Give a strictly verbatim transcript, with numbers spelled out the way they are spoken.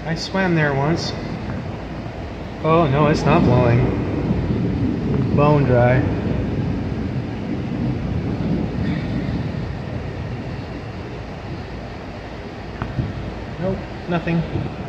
I swam there once. Oh no, it's not blowing. Bone dry. Nope, nothing.